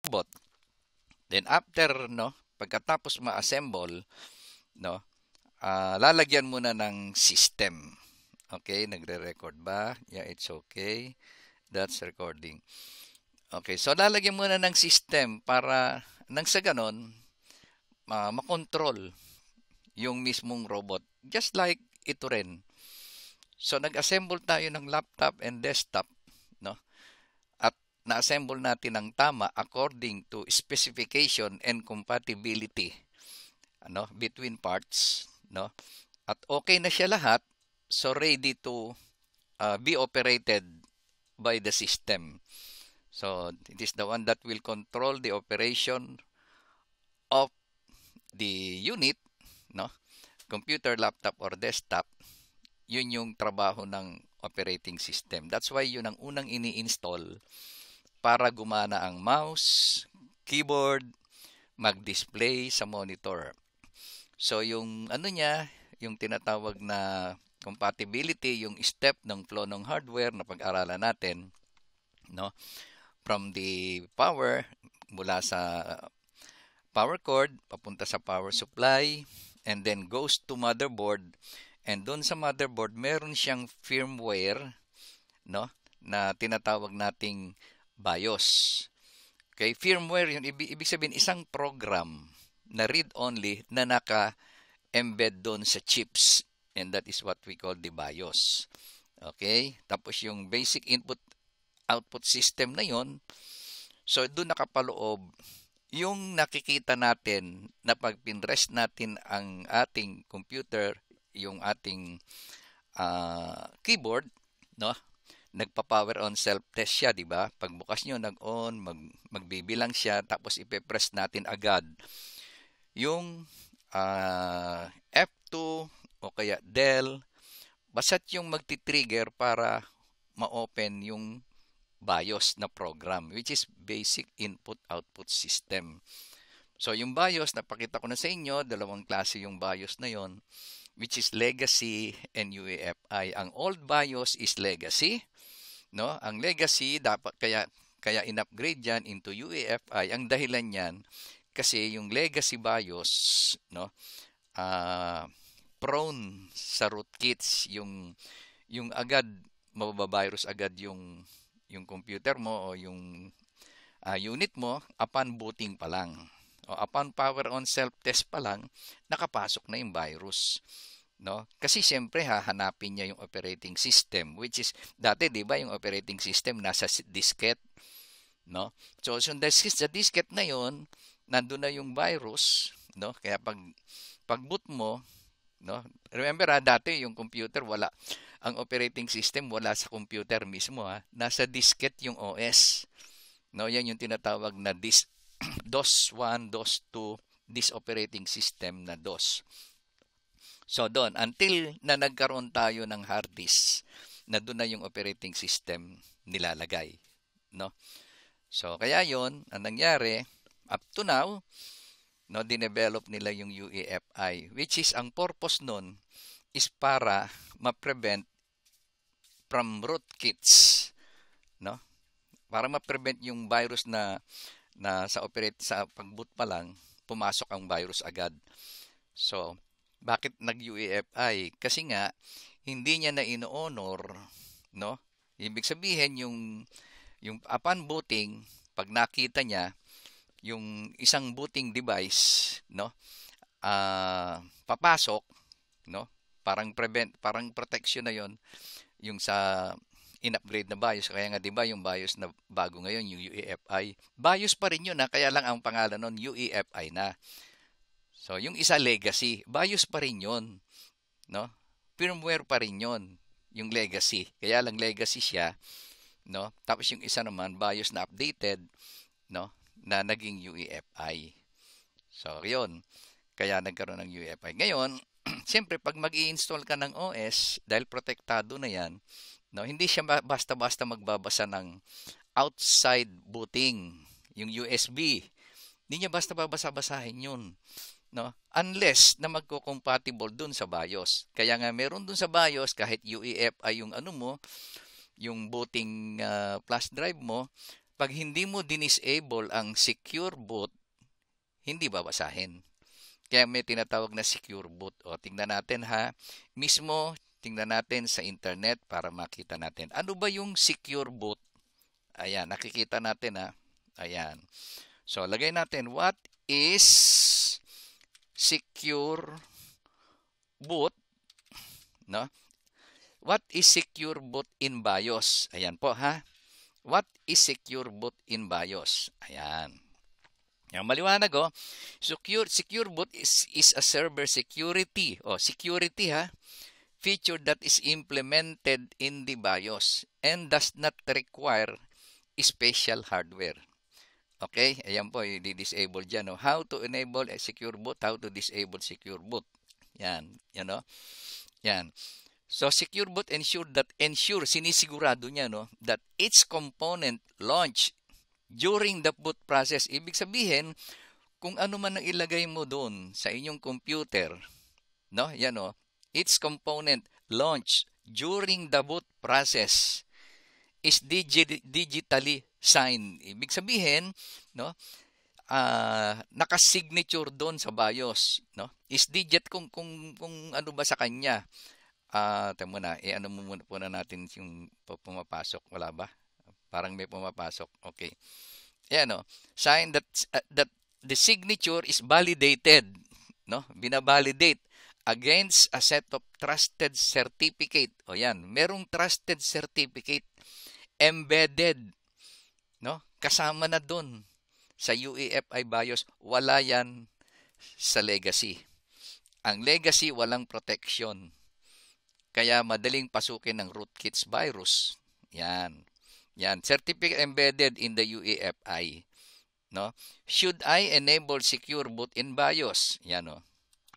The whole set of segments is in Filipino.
robot. Then after, no, pagkatapos ma-assemble, no, lalagyan muna ng system. Okay, nagre-record ba? Yeah, it's okay. That's recording. Okay, so lalagyan muna ng system para nang sa ganon, makontrol yung mismong robot. Just like ito rin. So nag-assemble tayo ng laptop and desktop, no? At na-assemble natin ng tama according to specification and compatibility, ano, between parts, no? At okay na siya lahat, so ready to be operated by the system. So it is the one that will control the operation of the unit, no? Computer, laptop, or desktop. Yun yung trabaho ng operating system. That's why yun ang unang ini-install para gumana ang mouse, keyboard, mag-display sa monitor. So yung ano niya, yung tinatawag na compatibility, yung step ng flow ng hardware na pag-aralan natin, no? From the power mula sa power cord papunta sa power supply and then goes to motherboard, and doon sa motherboard meron siyang firmware, no, na tinatawag nating BIOS. Okay, firmware yun, ibig sabihin isang program na read-only na naka-embed doon sa chips, and that is what we call the BIOS. Okay, tapos yung basic input-output system na yon, so doon nakapaloob yung nakikita natin na pag pinrest natin ang ating computer, yung ating keyboard, no? Nagpa-power on self-test siya, di ba? Pagbukas nyo, nag-on, magbibilang siya, tapos ipe-press natin agad yung F2 o kaya Del, basta't yung magti-trigger para ma-open yung BIOS na program, which is Basic Input-Output System. So, yung BIOS, napakita ko na sa inyo, dalawang klase yung BIOS na yon, which is legacy and UEFI. Ang old BIOS is legacy, no? Ang legacy dapat kaya in-upgrade yan into UEFI. Ang dahilan niyan kasi yung legacy BIOS, no, prone sa rootkits, yung agad mabavirus agad yung computer mo o yung unit mo upon booting pa lang. O upon power on self-test pa lang, nakapasok na yung virus. No? Kasi siyempre hahanapin niya yung operating system, which is dati 'di ba yung operating system nasa diskette, no? So sa diskette na 'yon, nandoon na yung virus, no? Kaya pag boot mo, no? Remember dati yung computer wala ang operating system wala sa computer mismo nasa diskette yung OS. No, yan yung tinatawag na DOS 1, DOS 2, this operating system na DOS. So doon, until na nagkaroon tayo ng hard disk, na doon na yung operating system nilalagay, no? So kaya yon ang nangyari up to now, no, dinevelop nila yung UEFI, which is ang purpose nun is para ma-prevent from rootkits, no? Para ma-prevent yung virus na sa pag-boot pa lang pumasok ang virus agad. So bakit nag-UEFI? Kasi nga hindi niya na ino-honor, no? Ibig sabihin yung upon booting, pag nakita niya yung isang booting device, no? Papasok, no? Parang protection na 'yon yung sa in-upgrade na BIOS. Kaya nga 'di ba yung BIOS na bago ngayon yung UEFI. BIOS pa rin 'yun kaya lang ang pangalan nun UEFI na. So yung isa legacy, BIOS pa rin 'yon, no? Firmware pa rin 'yon, yung legacy. Kaya lang legacy siya, no? Tapos yung isa naman BIOS na updated, no? Na naging UEFI. So 'yun. Kaya nagkaroon ng UEFI. Ngayon, siyempre pag mag-i-install ka ng OS, dahil protektado na 'yan, no, hindi siya basta-basta magbabasa ng outside booting, yung USB. Hindi niya basta babasa-basahin 'yun, no? Unless na magko-compatible dun sa BIOS. Kaya nga meron dun sa BIOS kahit UEFI yung ano mo, yung booting flash drive mo, Pag hindi mo dinisable ang secure boot, hindi babasahin. Kaya may tinatawag na secure boot. O, tingnan natin ha. Mismo, tingnan natin sa internet para makita natin. Ano ba yung secure boot? Ayan, nakikita natin ha. Ayan. So, lagay natin, what is secure boot? No? What is secure boot in BIOS? Ayan po ha. What is secure boot in BIOS? Ayan. Yung maliwanag oh. Secure boot is a server security. Oh, security ha. Feature that is implemented in the BIOS and does not require special hardware. Okay? Ayan po, i-disable dyan. Oh. How to enable a secure boot, how to disable secure boot. Yan. Yan oh. Yan. So, secure boot sinisigurado niya no, that each component launch during the boot process. Ibig sabihin, kung ano man ang ilagay mo doon sa inyong computer, no? Yan oh, each component launch during the boot process is digitally signed. Ibig sabihin, no? Naka-signature doon sa BIOS, no? Is digit kung ano ba sa kanya. Tama na, ano muna natin yung pumapasok. Wala ba? Parang may pumapasok. Okay. Ayan o. Sign that the signature is validated. No? Binabalidate against a set of trusted certificate. O yan. Merong trusted certificate embedded. No? Kasama na dun sa UEFI BIOS. Wala yan sa legacy. Ang legacy walang protection. Kaya madaling pasukin ng rootkits virus. Yan. Yan. Certificate embedded in the UEFI. No? Should I enable secure boot in BIOS? Yan o.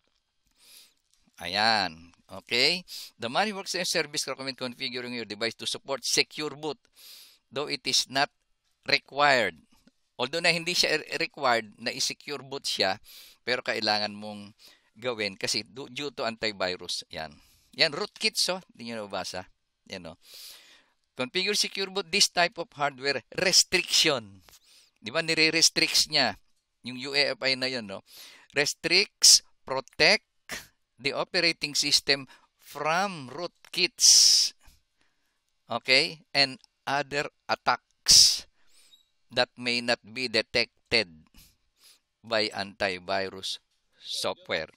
Ayan. Okay. The manufacturing service recommend configuring your device to support secure boot. Though it is not required. Although na hindi siya required na i-secure boot siya, pero kailangan mong gawin kasi due to antivirus. Yan. Yan, rootkits, oh. Hindi nyo nabasa. Yan, oh. Configure secure boot this type of hardware restriction. Di ba, nire-restricts niya yung UEFI na yun, no? Restricts, protect the operating system from rootkits. Okay? And other attacks that may not be detected by antivirus software.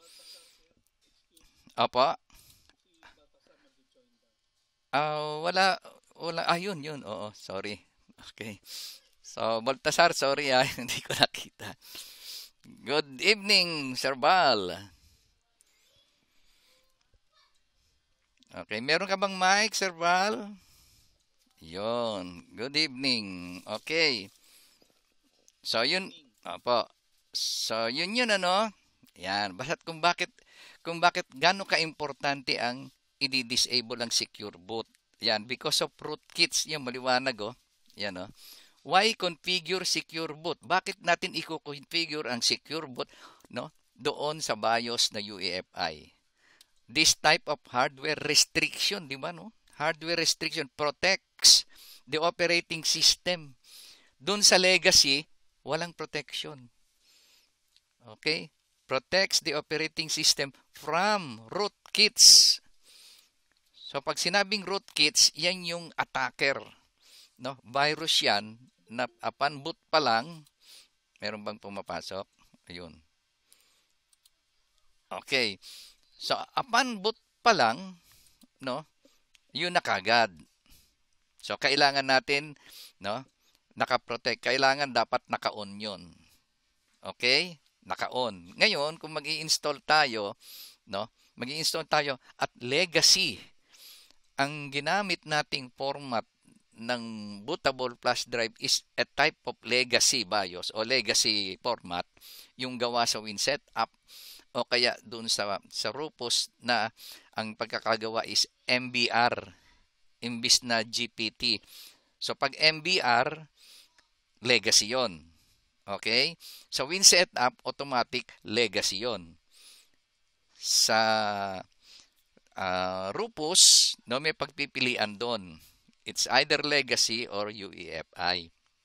Opo? Wala. Yun. Oo, sorry. Okay. So, Baltasar, sorry hindi ko nakita. Good evening, Sir Bal. Okay, meron ka bang mic, Sir Bal? Yun. Good evening. Okay. So, yun. Opo. So, yun ano. Yan. Basta't kung bakit gano'n ka-importante ang i-disable ang secure boot. Yan, because of rootkits, yung maliwanag oh. Yan oh. Why configure secure boot? Bakit natin i-configure ang secure boot, no? Doon sa BIOS na UEFI. This type of hardware restriction, di ba no? Hardware restriction protects the operating system. Doon sa legacy, walang protection. Okay? Protects the operating system from rootkits. So, pag sinabing rootkits, yan yung attacker. No? Virus yan, na upon boot pa lang, meron bang pumapasok? Ayun. Okay. So, upon boot pa lang, no? Yun na kagad. So, kailangan natin, no? Nakaprotect. Kailangan dapat naka-on yun. Okay? Naka-on. Ngayon, kung mag-i-install tayo, no? Mag-i-install tayo at legacy. Ang ginamit nating format ng bootable flash drive is a type of legacy BIOS o legacy format, yung gawa sa WinSetup o kaya doon sa Rufus na ang pagkakagawa is MBR imbis na GPT. So pag MBR, legacy yon. Okay? Sa WinSetup, automatic legacy yon. Sa Rufus, no, may pagpipilian doon. It's either legacy or UEFI.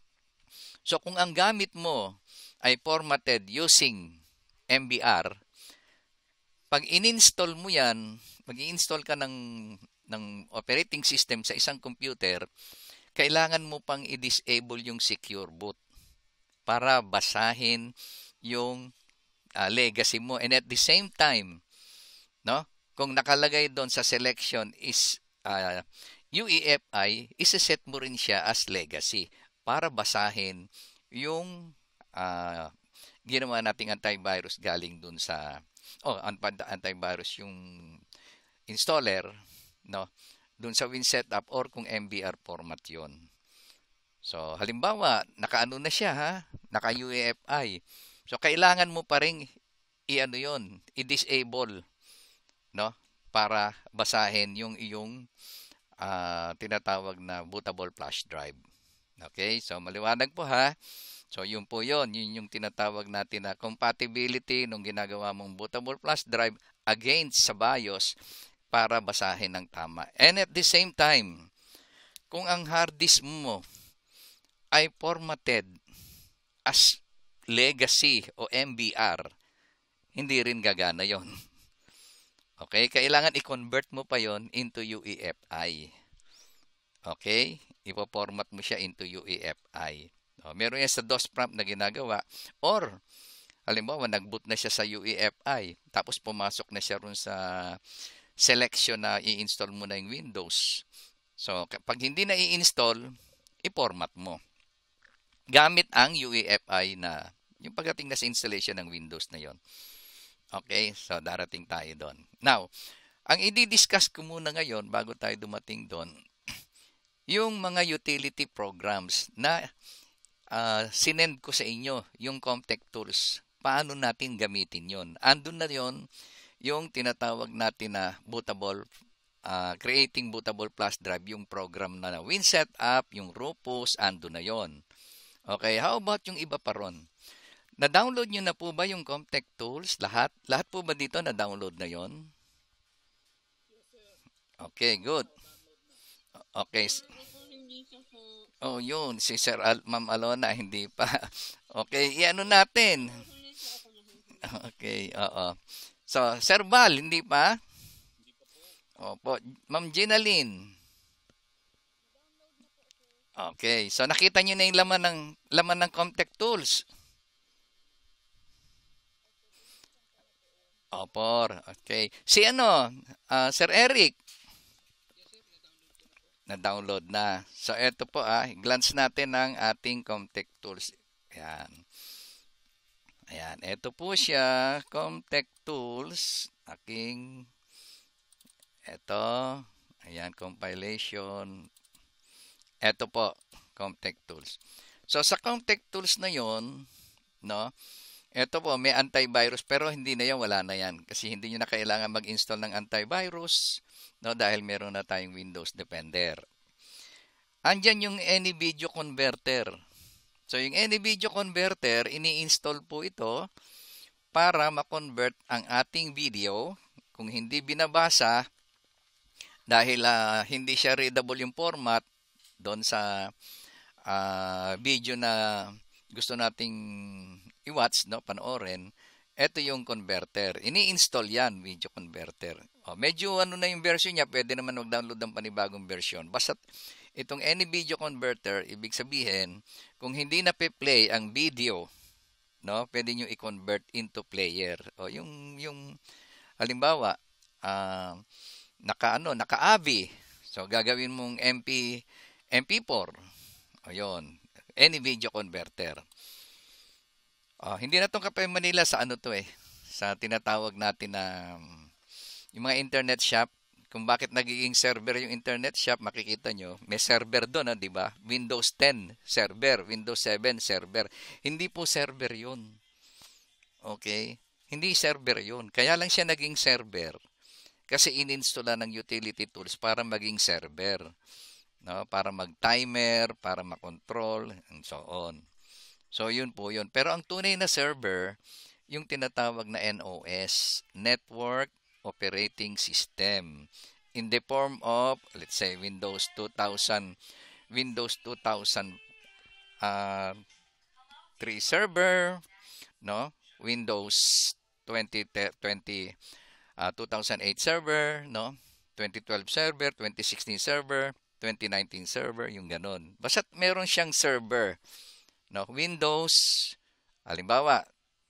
So kung ang gamit mo ay formatted using MBR, pag in-install mo yan, mag-i-install ka ng operating system sa isang computer, kailangan mo pang i-disable yung secure boot para basahin yung legacy mo. And at the same time, no, kung nakalagay doon sa selection is UEFI, isa-set mo rin siya as legacy para basahin yung ginawa nating antivirus galing doon sa antivirus yung installer, no, doon sa WinSetup or kung MBR format yon. So, halimbawa, naka-ano na siya ha, naka-UEFI. So, kailangan mo pa rin i-ano yon, i-disable, no, para basahin yung iyong tinatawag na bootable flash drive. Okay, so maliwanag po ha. So, yun po yun. Yun yung tinatawag natin na compatibility nung ginagawa mong bootable flash drive against sa BIOS para basahin ng tama. And at the same time, kung ang hard disk mo ay formatted as legacy o MBR, hindi rin gagana yon. Okay? Kailangan i-convert mo pa yon into UEFI. Okay? Ipo-format mo siya into UEFI. Meron yan sa DOS prompt na ginagawa. Or, halimbawa, nag-boot na siya sa UEFI, tapos pumasok na siya rin sa selection na i-install mo na yung Windows. So, pag hindi na i-install, i-format mo. Gamit ang UEFI na, yung pagdating na sa installation ng Windows na yon. Okay? So, darating tayo doon. Now, ang i-discuss ko muna ngayon, bago tayo dumating doon, yung mga utility programs na sinend ko sa inyo, yung Comtech Tools, paano natin gamitin yon? Andun na yon yung tinatawag natin na bootable, creating bootable flash drive, yung program na WinSetup, yung Rufus, andun na yon. Okay, how about yung iba pa ron? Na-download nyo na po ba yung Comtech Tools? Lahat? Lahat po ba dito na-download na yon? Okay, good. Okay. Oh, yun. Si Ma'am Alona, hindi pa. Okay, i-ano natin. Okay, oo. So, Sir Val, hindi pa? Opo. Ma'am Ginaline. Okay, so nakita nyo na yung laman ng Comtech Tools. Opo, okay. Si Sir Eric, na-download na. So, ito po glance natin ang ating Comtech Tools. Ayan. Ayan, ito po siya, Comtech Tools. Ito. Ayan, compilation. Ito po, Comtech Tools. So, sa Comtech Tools na yon, no, ito po, may antivirus, pero hindi na yan, wala na yan. Kasi hindi nyo na kailangan mag-install ng antivirus, no, dahil meron na tayong Windows Defender. Andyan yung Any Video Converter. So, yung Any Video Converter, ini-install po ito para ma-convert ang ating video. Kung hindi binabasa, dahil hindi siya readable yung format doon sa video na gusto nating i-watch, no, panoorin, ito yung converter. Ini-install yan, video converter. Medyo na yung version niya, pwede naman mag-download ng panibagong version. Basta itong Any Video Converter, ibig sabihin, kung hindi na play ang video, no, pwede nyo i-convert into player. Yung halimbawa, naka-AVI. So, gagawin mong MP4. Ayun, Any Video Converter. Hindi na itong Kapay Manila sa sa tinatawag natin na yung mga internet shop. Kung bakit nagiging server yung internet shop, makikita nyo, may server doon, di ba? Windows 10 server, Windows 7 server. Hindi po server yun. Okay? Hindi server yun. Kaya lang siya naging server kasi in-installan ng utility tools para maging server. No? Para mag-timer, para makontrol, and so on. So, yun po yun. Pero ang tunay na server, yung tinatawag na NOS, Network Operating System, in the form of, let's say, Windows 2000 server, no? Windows 2008 server, no? 2012 server, 2016 server, 2019 server, yung ganun. Basta't meron siyang server, no? Windows, halimbawa,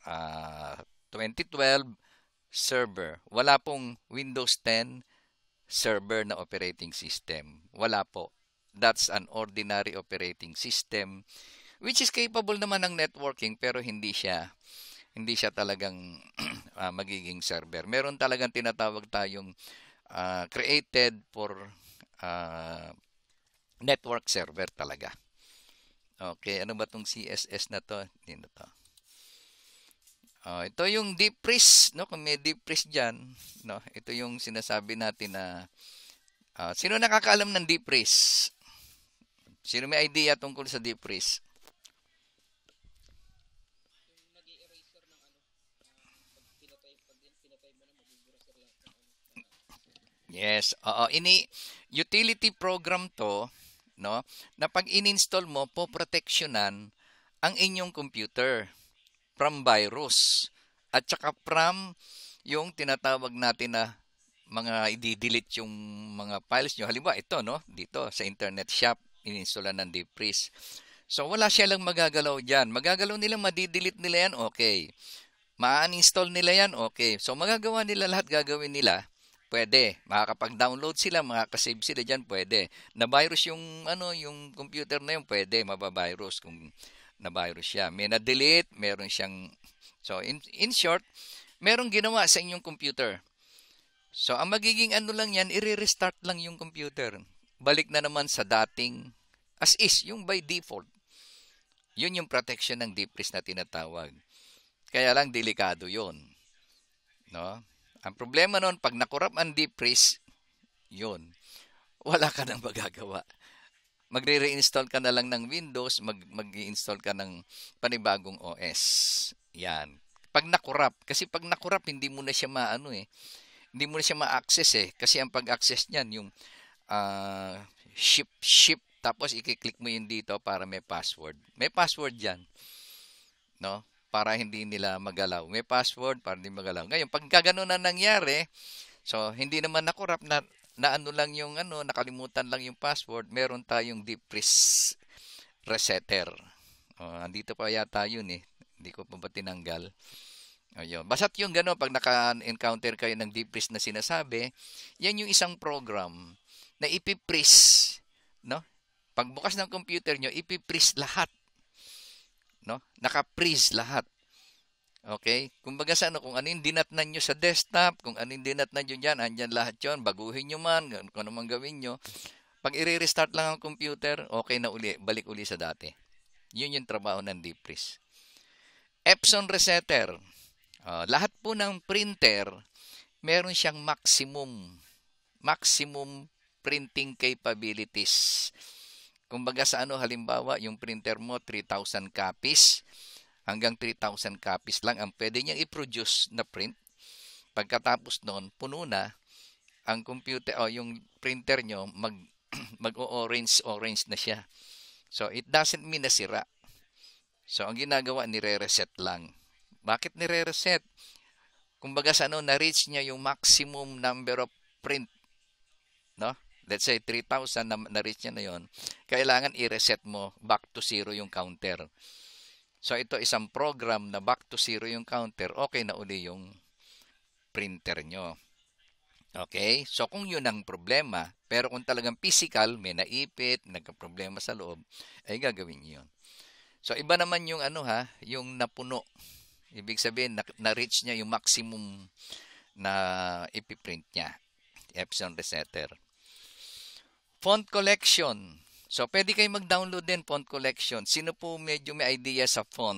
2012 server. Wala pong Windows 10 server na operating system. Wala po. That's an ordinary operating system which is capable naman ng networking pero hindi siya talagang magiging server. Meron talagang tinatawag tayong created for network server talaga. Okay, ano ba tong CSS na to? Hindi na to. Ito yung deep freeze, no? Kung may deep freeze diyan, no? Ito yung sinasabi natin na sino nakakaalam ng deep freeze? Sino may idea tungkol sa deep freeze? Yes, utility program to, no? Na pag in-install mo, poproteksyonan ang inyong computer from virus at saka from yung tinatawag natin na mga i-delete yung mga files nyo. Halimbawa, ito, no? Dito, sa internet shop, in-installan ng deep freeze. So, wala siya lang magagalaw dyan. Magagalaw nila, madi-delete nila yan, okay. Ma-uninstall nila yan, okay. So, magagawa nila lahat, gagawin nila, pwede. Makakapag-download sila, makakasave sila dyan, pwede. Na-virus yung, yung computer na yun, pwede, mabavirus kung na-virus siya. May na-delete, meron siyang, so, in short, merong ginawa sa inyong computer. So, ang magiging lang yan, i-restart lang yung computer. Balik na naman sa dating as is, yung by default. Yun yung protection ng deep freeze na tinatawag. Kaya lang, delikado yun. No? Ang problema nun, pag nakorap ang deep freeze, yun. Wala ka nang magagawa. Magre-reinstall ka na lang ng Windows, mag-i-install ka ng panibagong OS. Yan. Pag nakorap, kasi pag nakorap, hindi mo na siya hindi mo na siya ma-access kasi ang pag-access niyan yung ship tapos i-click mo yun dito para may password. May password diyan, no? Para hindi nila magalaw. May password para hindi magalaw. Ngayon, pag gano'n na nangyari, so hindi naman nakorap na lang yung nakalimutan lang yung password, meron tayong deep freeze resetter. Andito pa yata yun eh. Hindi ko pa ba tinanggal? Ayun. Basta't yung gano'n, pag naka-encounter kayo ng deep freeze na sinasabi, yan yung isang program na ipi-freeze, no? Pagbukas ng computer nyo, ipi-freeze lahat, no? Naka-freeze lahat. Okay? Kumbaga sa kung ano yung dinatnan nyo sa desktop, kung ano yung dinatnan nyo dyan, andyan lahat yun, baguhin nyo man, kung ano man gawin nyo. Pag i-restart lang ang computer, okay na uli, balik uli sa dati. Yun yung trabaho ng deep freeze. Epson resetter. Lahat po ng printer, meron siyang maximum printing capabilities. Kumbaga sa halimbawa, yung printer mo, 3,000 copies, hanggang 3,000 copies lang ang pwede niyang i-produce na print. Pagkatapos noon, puno na ang computer o yung printer nyo, mag-orange na siya. So, it doesn't mean na sira. So, ang ginagawa, nire-reset lang. Bakit nire-reset? Kumbaga sa na-reach niya yung maximum number of print, no? Let's say 3,000 na-reach niya na yon. Kailangan i-reset mo back to zero yung counter. So ito isang program na back to zero yung counter, okay na uli yung printer nyo. Okay? So kung yun ang problema, pero kung talagang physical, may naipit, nagka-problema sa loob, ay gagawin nyo yun. So iba naman yung yung napuno. Ibig sabihin, na-reach niya yung maximum na ipiprint niya. Epson resetter. Font collection. So, pwede kayo mag-download din font collection. Sino po medyo may idea sa font?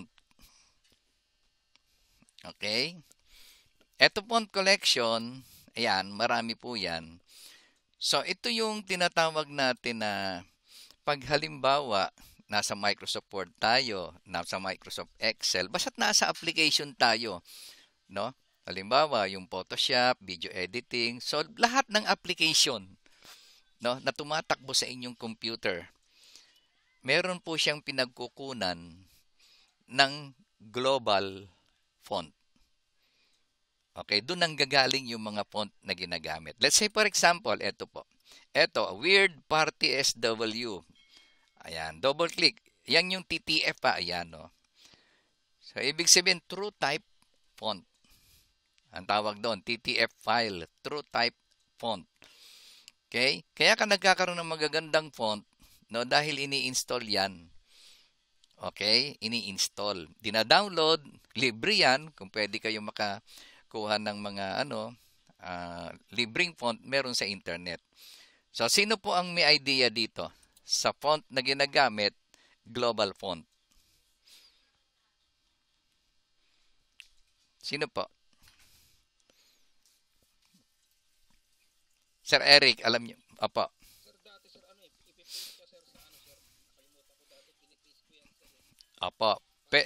Okay? Ito font collection, ayan, marami po yan. So, ito yung tinatawag natin na pag halimbawa, nasa Microsoft Word tayo, nasa Microsoft Excel, basta't nasa application tayo, no? Halimbawa, yung Photoshop, video editing, so lahat ng application, no, na tumatakbo sa inyong computer, meron po siyang pinagkukunan ng global font. Okay, doon ang gagaling yung mga font na ginagamit. Let's say for example, ito po. Ito, Weird Party SW. Ayan, double click. Yan yung TTF pa. Ayan, no. So, ibig sabihin, true type font. Ang tawag doon, TTF file, true type font. Okay? Kaya ka nagkakaroon ng magagandang font, no, dahil ini-install yan. Okay? Ini-install. Dina-download, libre yan. Kung pwede kayo makakuha ng mga libreng font, meron sa internet. So, sino po ang may idea dito? Sa font na ginagamit, global font. Sino po? Sir Eric, alam niyo. Opo. Opo.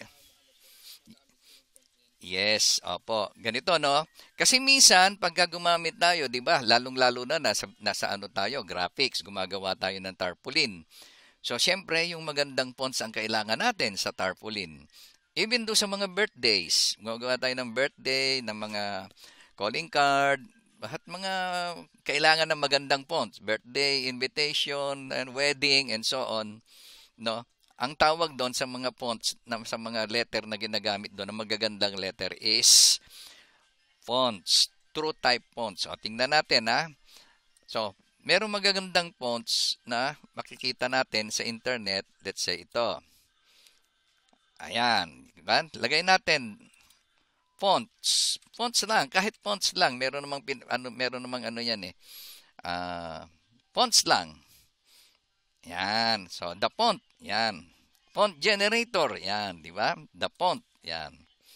Yes, opo. Ganito, no? Kasi minsan, pagka gumamit tayo, di ba, lalong-lalo na nasa ano tayo, graphics, gumagawa tayo ng tarpaulin. So, syempre, yung magandang fonts ang kailangan natin sa tarpaulin. Even do sa mga birthdays, gumagawa tayo ng birthday, ng mga calling card, lahat mga kailangan ng magandang fonts, birthday, invitation, and wedding, and so on, no? Ang tawag doon sa mga fonts, sa mga letter na ginagamit doon, na magagandang letter is fonts, true type fonts. O, tingnan natin, ha. So, merong magagandang fonts na makikita natin sa internet. Let's say ito. Ayan. Diba? Lagay natin fonts. Fonts lang. Kahit fonts lang. Meron namang ano yan eh. Fonts lang. Yan. So, the font. Yan. Font generator. Yan. Di ba? The font. Yan.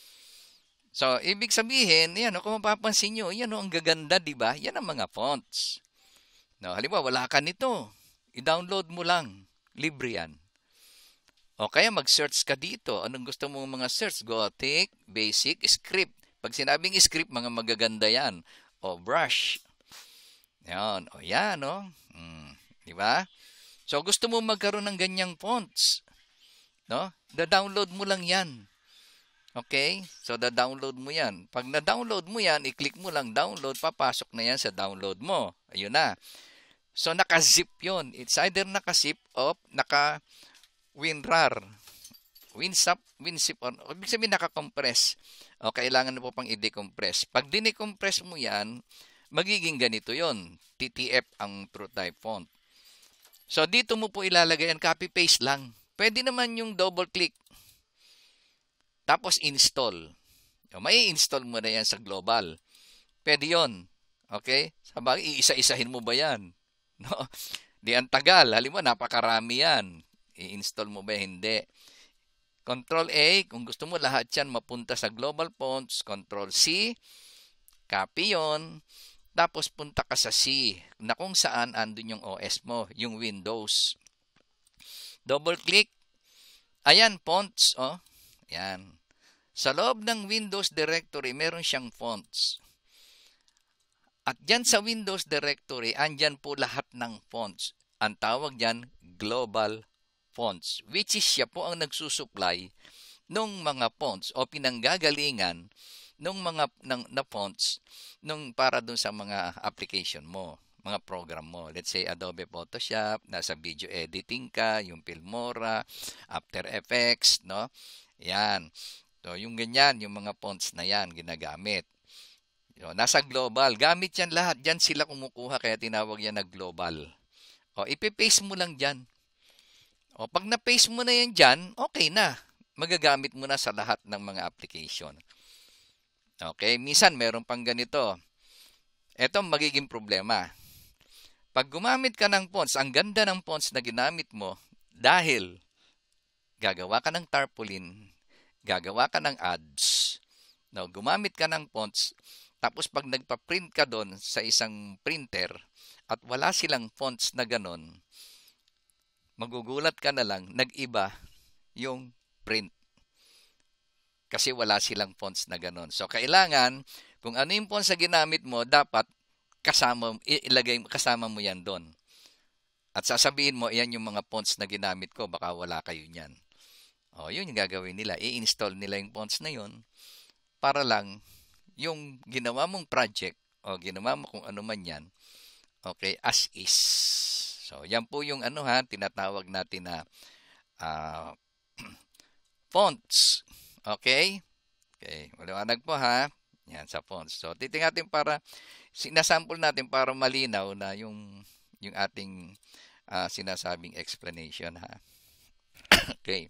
So, ibig sabihin, yan, kung mapapansin nyo, yan ang gaganda, di ba? Yan ang mga fonts. No, halimbawa, wala ka nito. I-download mo lang. Libre yan. O kaya mag-search ka dito. Anong gusto mo mga search? Gothic, basic, script. Pag sinabing script, mga magaganda yan. O brush. Yan. O yan, no? Di ba? So, gusto mo magkaroon ng ganyang fonts. No? Da-download mo lang yan. Okay? So, da-download mo yan. Pag na-download mo yan, i-click mo lang download, papasok na yan sa download mo. Ayun na. So, naka-zip yun. It's either naka-zip o naka-WinRAR. WinZip or ibig sabihin naka-compress. O, kailangan na po pang i-decompress. Pag dinecompress mo yan, magiging ganito yon. TTF ang true type font. So, dito mo po ilalagay ang copy-paste lang. Pwede naman yung double-click. Tapos, install. O, may install mo na yan sa global. Pwede yon. Okay? Sabagay, iisa-isahin mo ba yan? No? Di ang tagal. Halimbawa, napakarami yan. I-install mo ba? Hindi. Control A, kung gusto mo lahat yan mapunta sa global fonts. Control C, copy yon. Tapos punta ka sa C, na kung saan andun yung OS mo, yung Windows. Double click. Ayan, fonts. Oh. Ayan. Sa loob ng Windows directory, meron siyang fonts. At dyan sa Windows directory, andyan po lahat ng fonts. Ang tawag dyan, global fonts, which is siya po ang nagsusupply ng mga fonts o pinanggagalingan ng mga na fonts para dun sa mga application mo, mga program mo. Let's say Adobe Photoshop, nasa video editing ka, yung Filmora, After Effects, no? Yan. So, yung ganyan, yung mga fonts na yan, ginagamit. Nasa global. Gamit yan lahat. Diyan sila kumukuha, kaya tinawag yan na global. O, ipipaste mo lang dyan. O, pag na-paste mo na yan dyan, okay na. Magagamit mo na sa lahat ng mga application. Okay, minsan meron pang ganito. Ito magiging problema. Pag gumamit ka ng fonts, ang ganda ng fonts na ginamit mo dahil gagawa ka ng tarpaulin, gagawa ka ng ads, no, gumamit ka ng fonts, tapos pag nagpa-print ka doon sa isang printer at wala silang fonts na ganon, magugulat ka na lang, nag-iba yung print. Kasi wala silang fonts na ganon. So, kailangan, kung ano yung fonts na ginamit mo, dapat kasama mo yan doon. At sasabihin mo, yan yung mga fonts na ginamit ko, baka wala kayo niyan. O, yun yung gagawin nila. I-install nila yung fonts na yun para lang yung ginawa mong project o ginawa mo kung ano man yan, okay, as is. So, yan po yung ano ha, tinatawag natin na ah, fonts. Okay? Okay, maliwanag po ha. Yan sa fonts. So, titingnan natin para sinasample natin para malinaw na yung ating sinasabing explanation ha. Okay.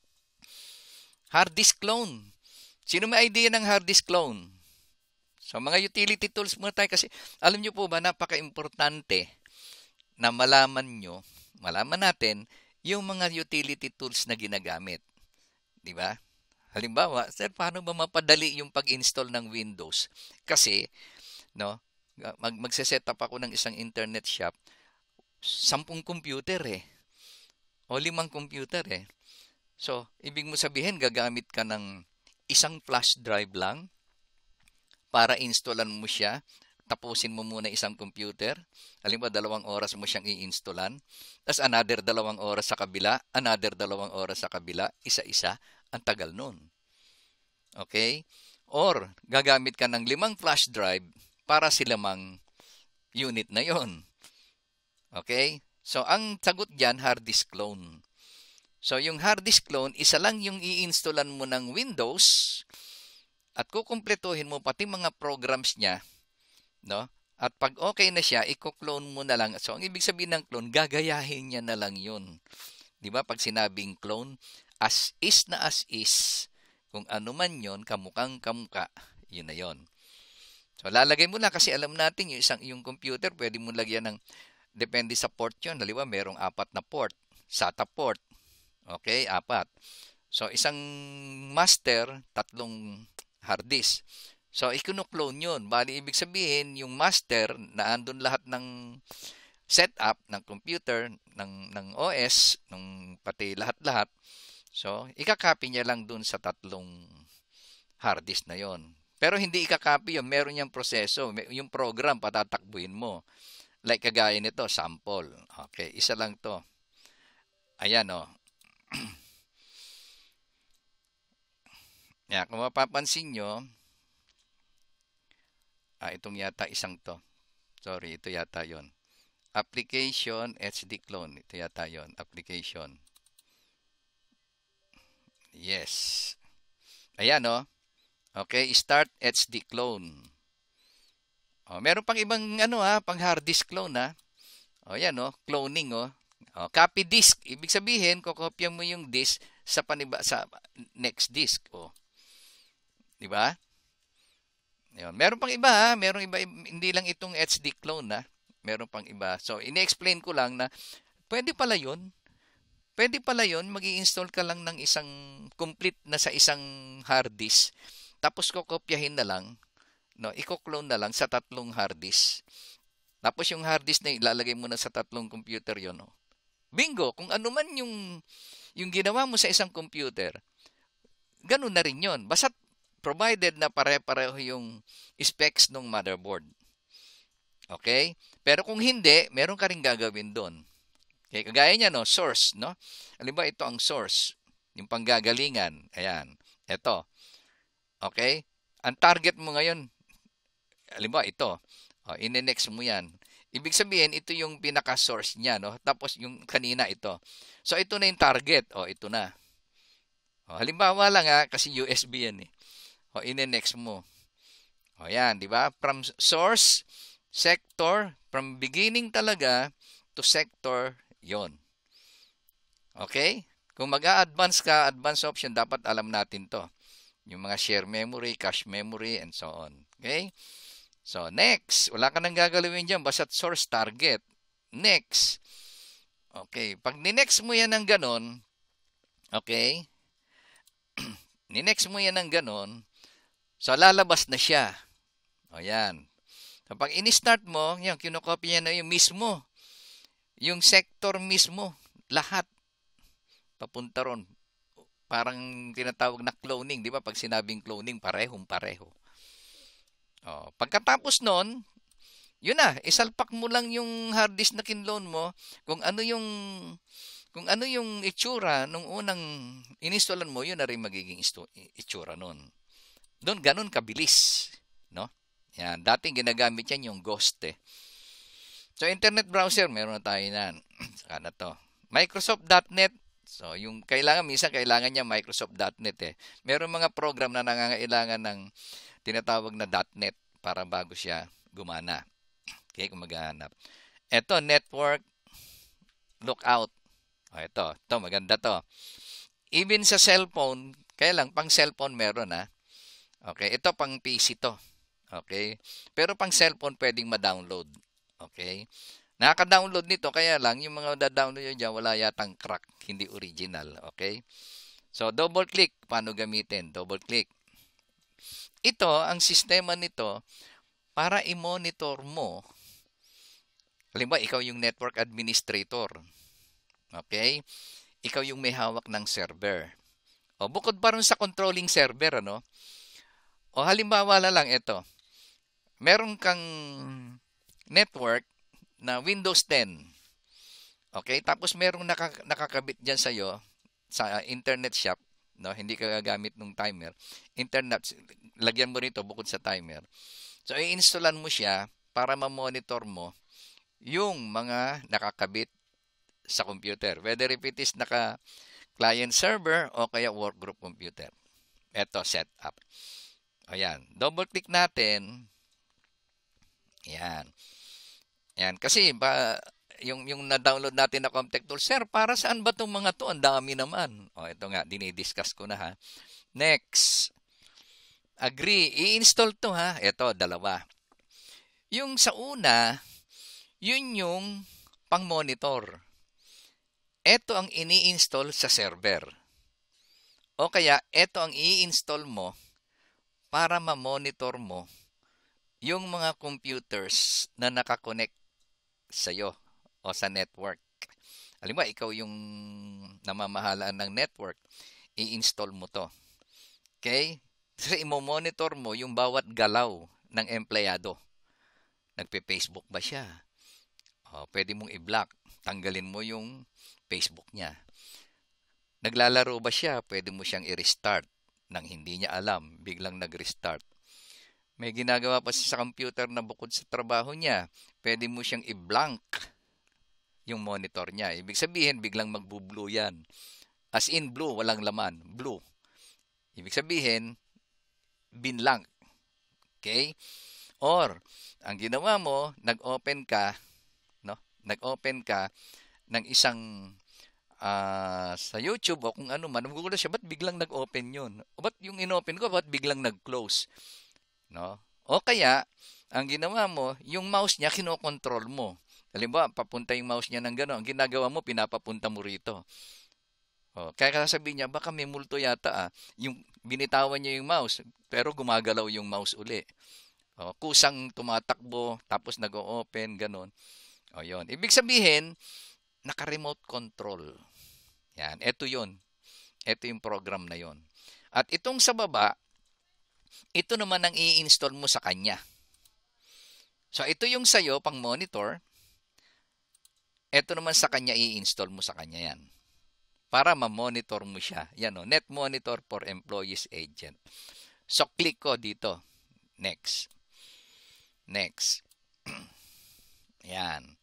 Hard disk clone. Sino may idea ng hard disk clone? So, mga utility tools muna tayo kasi alam nyo po ba, napaka-importante na malaman natin yung mga utility tools na ginagamit. Di ba? Halimbawa, sir, paano ba mapadali yung pag-install ng Windows? Kasi, no, magse-set up ako ng isang internet shop, 10 computer o 5 computer So, ibig mo sabihin, gagamit ka ng isang flash drive lang para installan mo siya. Tapusin mo muna isang computer. Halimbawa, 2 oras mo siyang i-installan. Tapos another 2 oras sa kabila, another 2 oras sa kabila, isa-isa. Ang tagal nun. Okay? Or, gagamit ka ng 5 flash drive para sa 5 unit na yon. Okay? So, ang sagot dyan, hard disk clone. So, yung hard disk clone, isa lang yung i-installan mo ng Windows at kukumpletuhin mo pati mga programs niya, no? At pag okay na siya, i-clone mo na lang. So, ang ibig sabihin ng clone, gagayahin niya na lang yun. Di ba? Pag sinabing clone, as is na as is, kung ano man yun, kamukang kamuka, yun na yun. So, lalagay mo lang kasi alam natin yung computer, pwede mo lagyan ng, depende sa port yun. Halimbawa, merong 4 na port, SATA port. Okay, 4. So, isang master, 3 hard disk. So, i-clone yun. Bali, ibig sabihin, yung master, na andun lahat ng setup ng computer, ng OS, pati lahat-lahat. So, ikakopy niya lang dun sa 3 hard disk na yon. Pero hindi ikakopy yun. Meron niyang proseso. Yung program, patatakbuhin mo. Like kagaya nito, sample. Okay, isa lang to. Ayan o. Yan, kung mapapansin nyo, itong yata isang to. Sorry, ito yata yon. Application HD clone. Ito yata yon. Application. Yes. Ayan o. Okay, start HD clone. Meron pang ibang pang hard disk clone Ayan cloning copy disk. Ibig sabihin, kokopya mo yung disk sa next disk Di ba? Meron pang iba meron iba, hindi lang itong HD clone Meron pang iba. So, ini-explain ko lang na pwede pala 'yun. Pwede pala 'yun, magi-install ka lang ng isang complete na sa isang hard disk. Tapos kokopyahin na lang, i-clone na lang sa 3 hard disk. Tapos yung hard disk na ilalagay mo na sa 3 computer 'yon. Bingo, kung ano man yung ginawa mo sa isang computer, ganun na rin 'yon. Basta provided na pare-pareho yung specs ng motherboard. Okay? Pero kung hindi, meron ka rin gagawin doon. Okay, kagaya niya source, Halimbawa ito ang source, yung panggagalingan. Ayan, ito. Okay? Ang target mo ngayon, halimbawa ito. Ine-next mo 'yan. Ibig sabihin, ito yung pinaka-source niya, Tapos yung kanina ito. So ito na yung target. Ito na. Halimbawa lang kasi USB yan ine-next mo. Yan, di ba? From source, sector, from beginning talaga to sector, yon. Okay? Kung mag-a-advance ka, advance option, dapat alam natin to. Yung mga share memory, cache memory, and so on. Okay? So, next. Wala ka nang gagalawin dyan, basta source target. Next. Okay. Pag ni-next mo yan ng ganon, okay? Ni-next mo yan ng ganon, so, lalabas na siya. Yan. So, pag in-start mo, yan, kinokopy niya na yung mismo. Yung sector mismo. Lahat. Papunta ron. Parang tinatawag na cloning. Di ba? Pag sinabing cloning, parehong-pareho. Pagkatapos nun, yun na. Isalpak mo lang yung hard disk na kinloan mo. Kung ano yung Kung ano yung itsura nung unang inistallan mo, yun na rin magiging itsura nun. Doon ganun kabilis, no? Yan, dating ginagamit yan yung Ghost eh. So internet browser, meron na tayo nan. Saka na to. Microsoft.net. So yung minsan kailangan niya Microsoft.net eh. Meron mga program na nangangailangan ng tinatawag na .net para bago siya gumana. Okay, kung maghahanap. Ito, network lookout. O, ito maganda to. Even sa cellphone, kaya lang pang cellphone meron ha. Okay, ito pang PC to. Okay? Pero pang cellphone pwedeng ma-download. Okay? Nakaka-download nito kaya lang yung mga da-download nyo dyan wala yatang crack, hindi original. Okay? So double click, paano gamitin? Double click. Ito, ang sistema nito para i-monitor mo. Halimbawa, ikaw yung network administrator. Okay? Ikaw yung may hawak ng server. O bukod pa rin sa controlling server, ano? O halimbawa lang ito. Meron kang network na Windows 10. Okay? Tapos merong nakakabit dyan sa'yo sa internet shop. No? Hindi ka gagamit ng timer. Internet, lagyan mo rito bukod sa timer. So, i-installan mo siya para ma-monitor mo yung mga nakakabit sa computer. Whether if it is naka-client server o kaya workgroup computer. Ito, setup. Ayan. Double-click natin. Ayan. Ayan. Kasi, yung na-download natin na Comtech Tool, sir, para saan ba itong mga to? Ang dami naman. O, ito nga, dinidiscuss ko na ha. Next. Agree. I-install to ha. Ito, dalawa. Yung sa una, yun yung pang-monitor. Ito ang ini-install sa server. O kaya, ito ang i-install mo para ma-monitor mo yung mga computers na nakakonect sa'yo o sa network. Halimbawa, ikaw yung namamahalaan ng network, i-install mo to. Okay? Kasi imo-monitor mo yung bawat galaw ng empleyado. Nagpe-Facebook ba siya? O, pwede mong i-block. Tanggalin mo yung Facebook niya. Naglalaro ba siya? Pwede mo siyang i-restart nang hindi niya alam. Biglang nag-restart. May ginagawa pa siya sa computer na bukod sa trabaho niya. Pwede mo siyang i-blank yung monitor niya. Ibig sabihin, biglang magbu-blue yan. As in blue, walang laman. Blue. Ibig sabihin, binlank. Okay? Or, ang ginawa mo, nag-open ka ng isang sa YouTube o kung ano man, nagugulat siya, ba't biglang nag-open yun? O ba't yung in-open ko, ba't biglang nag-close? No? O kaya, ang ginawa mo, yung mouse niya, kinokontrol mo. Halimbawa, papunta yung mouse niya ng gano'n. Ang ginagawa mo, pinapapunta mo rito. O, kaya sasabihin niya, baka may multo yata. Yung binitawan niya yung mouse, pero gumagalaw yung mouse uli. O, kusang tumatakbo, tapos nag-o-open, gano'n. O, yun. Ibig sabihin, naka-remote control. Yan. Ito yun. Ito yung program na yon. At itong sa baba, ito naman ang i-install mo sa kanya. So, ito yung sa'yo, pang monitor. Ito naman sa kanya, i-install mo sa kanya yan. Para ma-monitor mo siya. Yan o, Net Monitor for Employees Agent. So, click ko dito. Next. Next. Yan.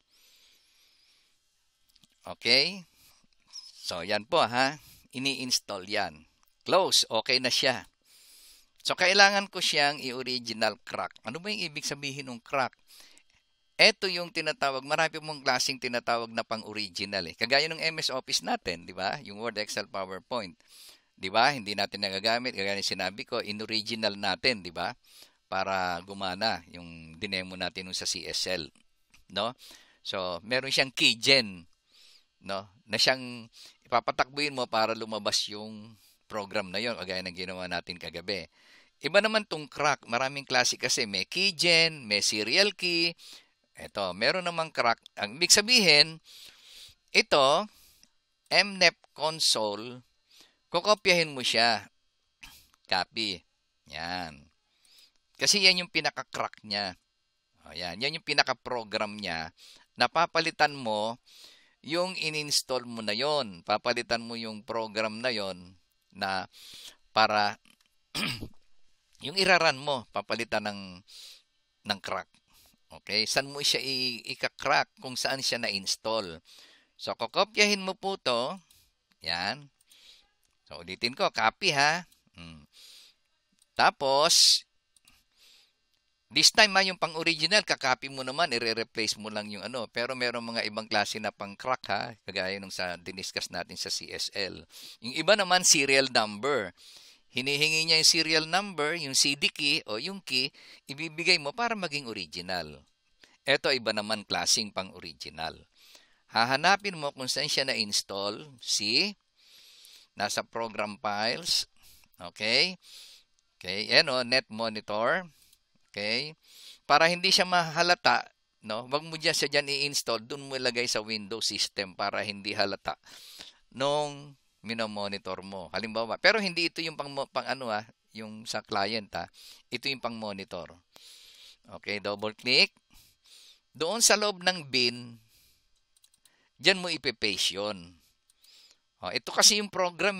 Okay? So, yan po ha. Ini-install yan. Close. Okay na siya. So, kailangan ko siyang i-original crack. Ano ba yung ibig sabihin ng crack? Ito yung tinatawag, marami mong klaseng tinatawag na pang-original eh. Kagaya ng MS Office natin, di ba? Yung Word, Excel, PowerPoint. Di ba? Hindi natin nagagamit. Kagaya ng sinabi ko, in-original natin, di ba? Para gumana yung dinemo natin sa CSL. No? So, meron siyang keygen. No? Na siyang ipapatakbuhin mo para lumabas yung program na yon, kagaya ng ginawa natin kagabi. Iba naman tong crack. Maraming klase kasi. May keygen, may serial key. Ito, meron namang crack. Ang ibig sabihin, ito, MNEP console, kokopyahin mo siya. Copy. Yan. Kasi yan yung pinaka-crack niya. O, yan yung pinaka-program niya. Napapalitan mo yung ininstall mo na yon. Papalitan mo yung program na yon na para yung iraran mo, papalitan ng crack. Okay? Saan mo siya ika-crack? Kung saan siya na-install. So, kokopyahin mo po to. Yan. So, ulitin ko. Copy ha. Tapos, this time yung pang-original, kakopy mo naman, i-replace mo lang yung ano. Pero merong mga ibang klase na pang-crack ha. Kagaya nung sa diniscuss natin sa CSL. Yung iba naman, serial number. Hinihingi niya yung serial number, yung CD key o yung key, ibibigay mo para maging original. Ito iba naman klaseng pang-original. Hahanapin mo kung saan siya na-install. See? Nasa program files. Okay? Okay, yan o, net monitor. Okay? Para hindi siya mahalata, no? Wag mo siya dyan i-install, doon mo ilagay sa Windows system para hindi halata nung minomonitor mo. Halimbawa, pero hindi ito yung pang ano yung sa client Ito yung pang monitor. Okay, double click. Doon sa loob ng bin, diyan mo ipe-paste yun. Ito kasi yung program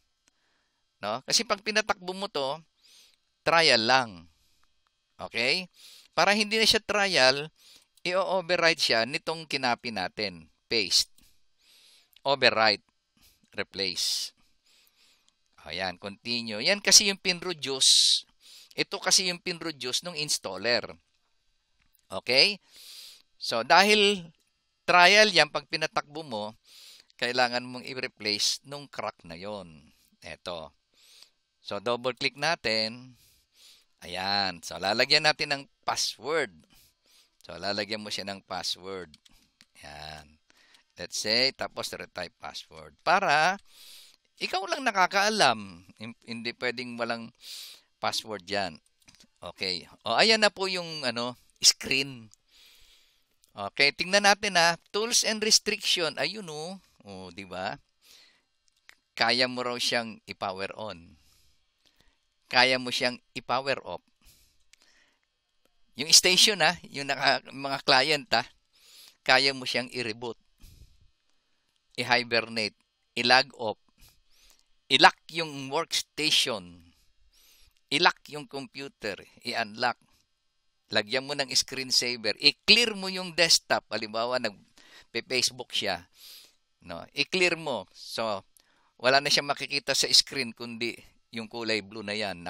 no? Kasi pag pinatakbo mo to, trial lang. Okay? Para hindi na siya trial, i-override siya nitong kinapi natin. Paste. Override. Replace. Ayan, continue. Yan kasi yung pinroduce. Ito kasi yung pinroduce ng installer. Okay? So, dahil trial yan, pag pinatakbo mo, kailangan mong i-replace nung crack na yon. Ito. So, double click natin. Ayan. So, lalagyan natin ng password. So, lalagyan mo siya ng password. Ayan. Let's say, tapos retype password. Para, ikaw lang nakakaalam. Hindi pwedeng walang password yan. Okay. O, ayan na po yung screen. Okay, tingnan natin tools and restriction. Ayun di ba? Kaya mo raw siyang i-power on. Kaya mo siyang i-power off. Yung station yung mga client kaya mo siyang i-reboot, i-hibernate, i-log off, i-lock yung workstation, i-lock yung computer, i-unlock. Lagyan mo ng screensaver. I-clear mo yung desktop. Halimbawa, nag-Facebook siya. No? I-clear mo. So, wala na siya makikita sa screen kundi yung kulay blue na yan.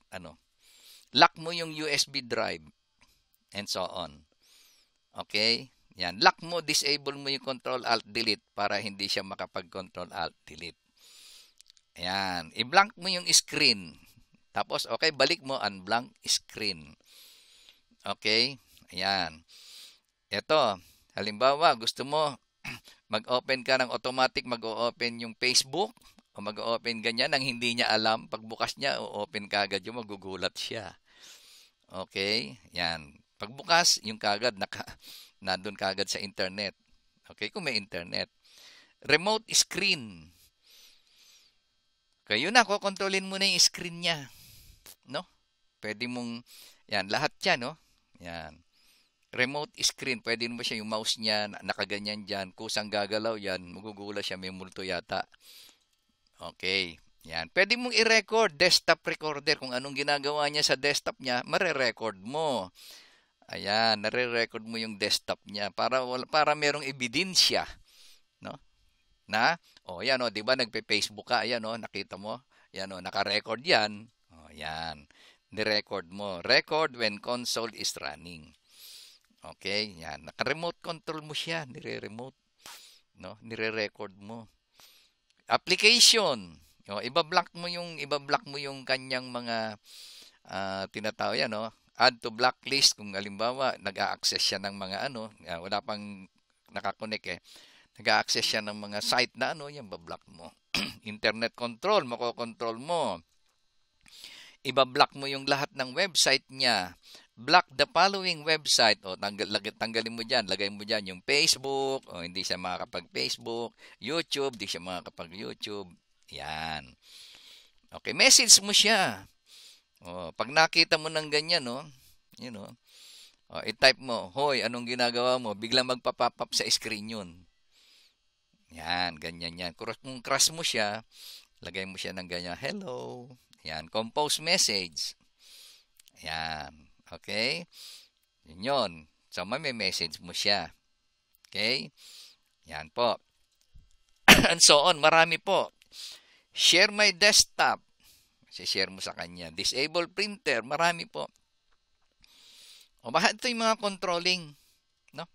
Lock mo yung USB drive. And so on. Okay? Yan. Lock mo, disable mo yung Control-Alt-Delete para hindi siya makapag-Control-Alt-Delete. Ayan. I-blank mo yung screen. Tapos, okay, balik mo, unblank screen. Okay? Ayan. Ito, halimbawa, gusto mo mag-open ka ng automatic, mag-open yung Facebook o mag-open ganyan nang hindi niya alam. Pagbukas niya, o-open kagad yung magugulat siya. Okay? Yan. Pagbukas, yung kagad, nandun kagad sa internet. Okay? Kung may internet. Remote screen. Okay, yun kukontrolin mo na yung screen niya. No? Pwede mong, yan, lahat yan, no? Yan. Remote screen, pwede mo siya yung mouse niya, nakaganyan dyan. Kusang gagalaw yan, magugula siya, may multo yata. Okay. Yan. Pwede mong i-record, desktop recorder. Kung anong ginagawa niya sa desktop niya, mare-record mo. Ayan, nare-record mo yung desktop niya para merong ebidensya. No? Yan di ba, nagpe-Facebook ka, ayan nakita mo. Yan naka-record yan. Yan. Ni-record mo. Record when console is running. Okay, yan. Naka-remote control mo siya. Nire-remote. No? Nire-record mo. Application. Iba-block mo yung kanyang mga tinatawag yan, add to blacklist. Kung halimbawa, nag-a-access siya ng mga wala pang nakakonek nag-a-access siya ng mga site na yan ba-block mo. Internet control, makokontrol mo. Iba-block mo yung lahat ng website niya. Block the following website. Tanggalin mo dyan. Lagay mo dyan yung Facebook. Hindi siya makakapag-Facebook. YouTube. Hindi siya makakapag-YouTube. Yan. Okay. Message mo siya. Pag nakita mo ng ganyan, i-type mo, hoy, anong ginagawa mo? Biglang magpa-pop up sa screen yun. Yan, ganyan yan. Kung crush mo siya, lagay mo siya ng ganyan, hello. Yan, compose message. Yan, okay? Yun yun. So, may message mo siya. Okay? Yan po. And so on, marami po. Share my desktop. Share mo sa kanya. Disable printer, marami po. O bakit ito yung mga controlling, no?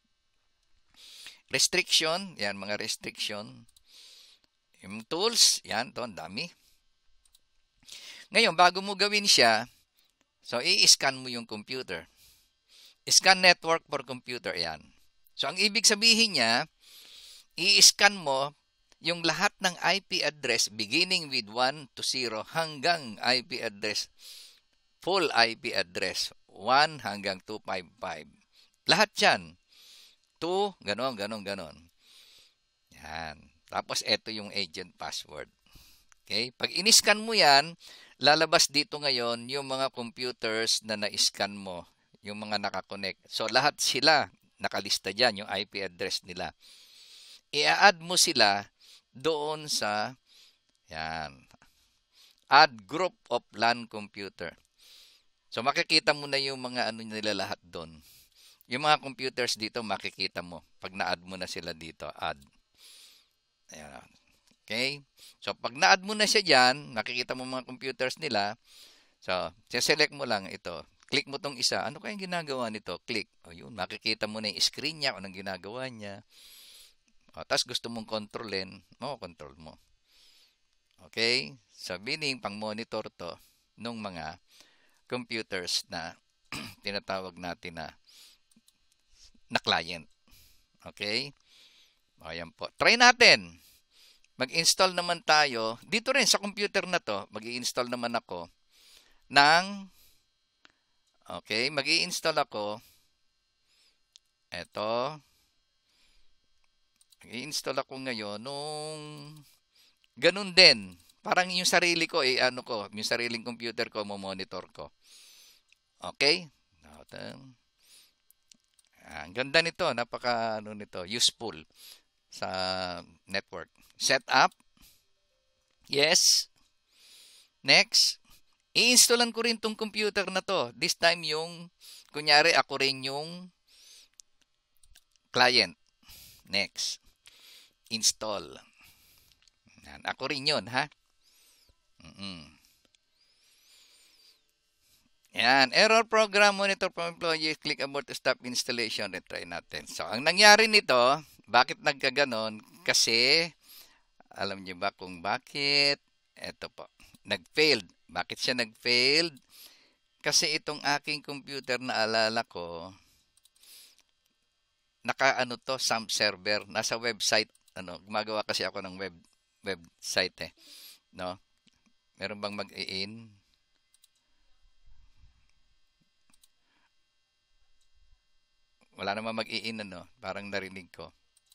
Restriction, yan mga restriction. Yung tools, yan to, ang dami. Ngayon, bago mo gawin siya, so i-scan mo yung computer. Scan network for computer, yan. So ang ibig sabihin niya, i-scan mo yung lahat ng IP address beginning with 1 to 0 hanggang IP address, full IP address, 1 hanggang 255. Lahat yan. 2, ganon, ganon, ganon. Yan. Tapos, ito yung agent password. Okay? Pag in-scan mo yan, lalabas dito ngayon yung mga computers na na-scan mo, yung mga nakakonect. So, lahat sila nakalista dyan, yung IP address nila. I-add mo sila doon sa, yan, add group of LAN computer. So, makikita mo na yung mga ano nila lahat doon. Yung mga computers dito, makikita mo. Pag na-add mo na sila dito, add. Ayan. Okay? So, pag na-add mo na siya dyan, makikita mo mga computers nila. So, select mo lang ito. Click mo tong isa. Ano kayang ginagawa nito? Click. O yun, makikita mo na yung screen niya, anong ginagawa niya. O, tapos gusto mong kontrolin, control mo. Okay? So, meaning, pang-monitor to nung mga computers na tinatawag natin na client. Okay? O, ayan po. Try natin. Mag-install naman tayo. Dito rin sa computer na to, mag-i-install naman ako ng, okay, mag-i-install ako. Eto. Mag-i-install ako ngayon nung ganun din. Parang yung sarili ko, ano ko, yung sariling computer ko, monitor ko. Okay? Ang ganda nito, napaka ano nito, useful sa network. Setup. Yes. Next. I-installan ko rin tong computer na to. This time yung, kunyari ako rin yung client. Next. Install. Yan. Ako rin yun, ha? Yan. Error program monitor from employees. Click about to stop installation. Retry natin. So, ang nangyari nito, bakit nagkaganon? Kasi, alam niyo ba kung bakit? Ito po. Nag-failed. Bakit siya nag-failed? Kasi itong aking computer na alala ko, naka-ano to, some server. Nasa website. Gumagawa kasi ako ng website no? Meron bang mag-i-in? Wala naman mag-i-in, parang narinig ko.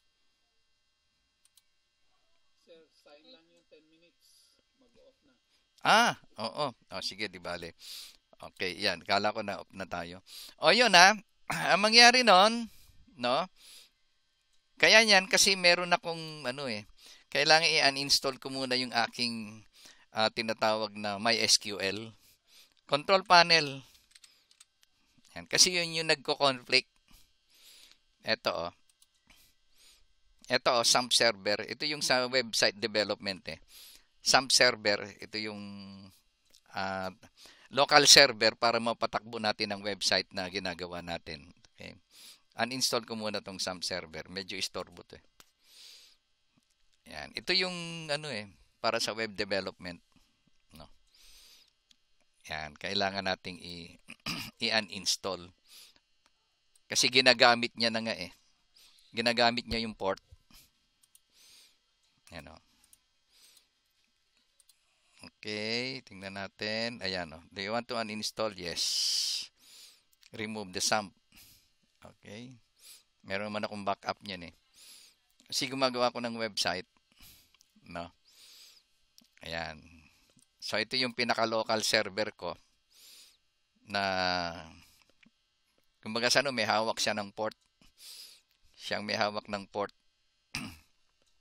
Sir, sign lang yung 10 minutes. Mag-off na. Oo. Sige, di bale. Okay, yan. Kala ko na off na tayo. Yun ang mangyari nun, no? Kaya yan, kasi meron akong, kailangan i-uninstall ko muna yung aking tinatawag na MySQL. Control panel. Yan. Kasi yun yung nagko-conflict. Ito, SAMP server. Ito yung sa website development, SAMP server, ito yung local server para mapatakbo natin ang website na ginagawa natin. Okay. Uninstall ko muna tong SAMP server. Medyo istorbo to. Yan. Ito yung para sa web development. No. Yan. Kailangan nating i-uninstall. Kasi ginagamit niya na nga Ginagamit niya yung port. Yan Okay, tingnan natin. Ayan Do you want to uninstall? Yes. Remove the SAMP. Okay. Meron man akong backup niyan Kasi gumagawa ko ng website. No. Ayan. So ito yung pinaka-local server ko na kumbaga may hawak siya ng port. Siyang may hawak ng port.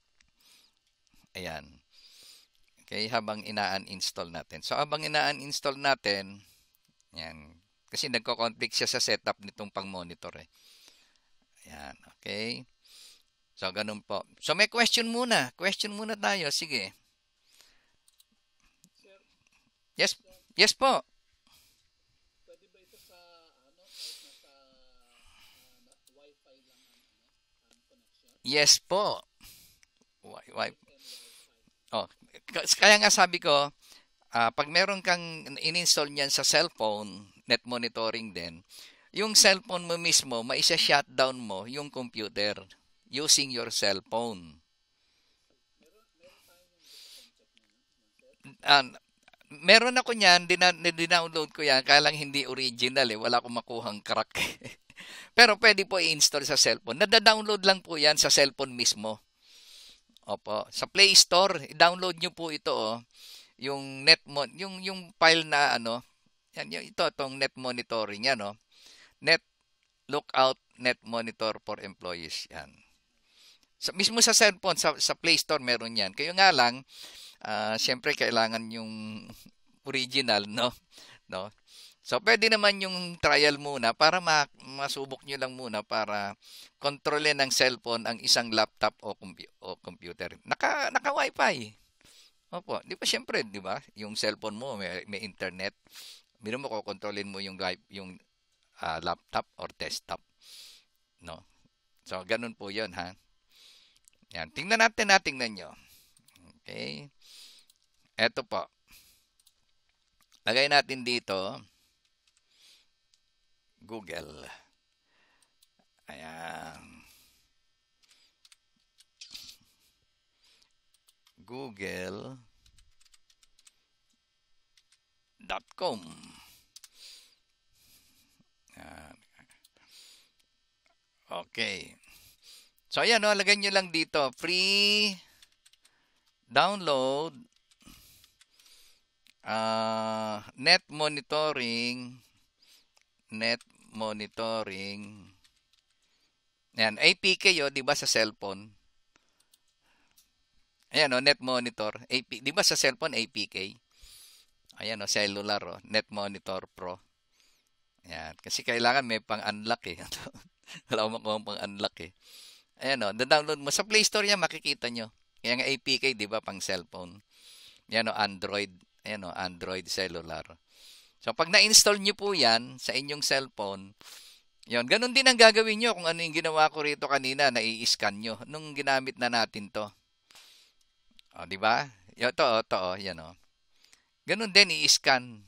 Ayan. Okay, habang ina-uninstall natin. So, habang ina-uninstall natin, yan. Kasi nagko-conflict siya sa setup nitong pang-monitor eh. Ayan, okay. So, ganun po. So, may question muna. Question muna tayo. Sige. Sir, Yes, yes po. pwede ba ito sa ano kahit nasa Wi-Fi lang ang connection? Yes po. Why? And Wi-Fi. Oh, kaya nga sabi ko, pag meron kang in-install niyan sa cellphone, net monitoring din, yung cellphone mo mismo, maisa-shutdown mo yung computer using your cellphone. Meron tayo yung concept na yun, sir. Meron ako niyan, dinownload ko yan, kaya lang hindi original eh, wala akong makuhang crack. Pero pwede po i-install sa cellphone. Nada-download lang po yan sa cellphone mismo. Opo, sa Play Store, i-download nyo po ito oh. Yung yung file na ano, yan yung itong net monitoring yan oh. Net lookout net monitor for employees yan. Mismo sa cellphone sa Play Store meron yan. Kayo nga lang siyempre kailangan yung original no. So pwede naman yung trial muna para masubok nyo lang muna para kontrolin ng cellphone ang isang laptop o computer. Naka Wi-Fi. Opo, di ba siyempre, di ba? Yung cellphone mo may internet. Biro mo kokontrolin mo yung laptop or desktop, no? So ganun po 'yon, ha. Yan, tingnan nyo. Okay? Eto po. Lagay natin dito Google. Ayan. Google.com. Okay. So, ayan, no, lagay nyo lang dito. Free download net monitoring. Ayan, APK yun, di ba sa cellphone? Ayan, no, net monitor. Di ba sa cellphone, APK? Ayan, no, cellular, oh, net monitor pro. Ayan, kasi kailangan may pang-unlock eh. Wala akong makuha pang-unlock eh. Ayan o, download mo. Sa Play Store yan, makikita nyo. Kaya nga APK, di ba, pang cellphone. Yan o, Android. Ayan o, Android cellular. So, pag na-install nyo po yan sa inyong cellphone, yun, ganun din ang gagawin nyo kung ano yung ginawa ko rito kanina, na i-scan nyo. Nung ginamit na natin to. O, di ba? Ito o, yan o. Ganun din, i-scan.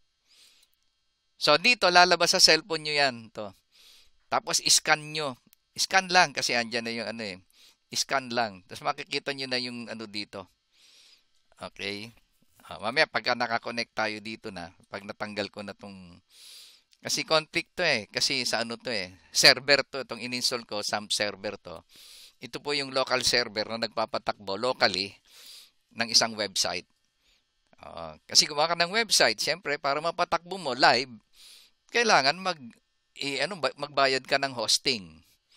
So, dito, lalabas sa cellphone nyo yan. To. Tapos, i-scan nyo. Scan lang kasi andyan na yung ano eh. Scan lang. Tapos makikita nyo na yung ano dito. Okay. Mamaya pagka nakakonect tayo dito na, pag natanggal ko na tong kasi conflict to eh. Kasi sa ano to eh. Server to. Itong in-install ko, SAMP server to. Ito po yung local server na nagpapatakbo locally ng isang website. Kasi gumawa ka ng website, siyempre para mapatakbo mo live, kailangan magbayad ka ng hosting.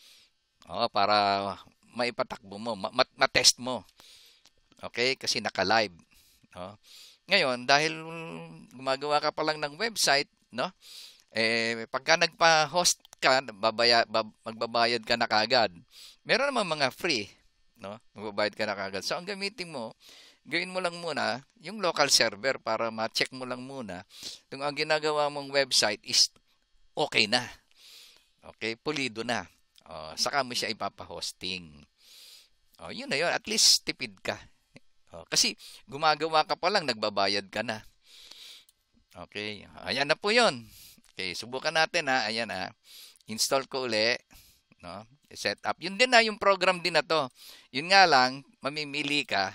Para maipatakbo mo, matest mo. Okay? Kasi naka-live. Ngayon, dahil gumagawa ka pa lang ng website, no? Pagka nagpa-host ka, magbabayad ka na kagad. Meron namang mga free, no? Magbabayad ka na kagad. So, ang gamitin mo, gawin mo lang muna yung local server para ma-check mo lang muna kung ang ginagawa mong website is okay na. Okay? Pulido na. Saka mo siya ipapahosting. Yun na yun. At least tipid ka. Kasi gumagawa ka pa lang, nagbabayad ka na. Okay. Ayan na po yun. Okay. Subukan natin ha. Ayan ha. Install ko uli. No? Set up. Yun din na. Yung program din na to. Yun nga lang, mamimili ka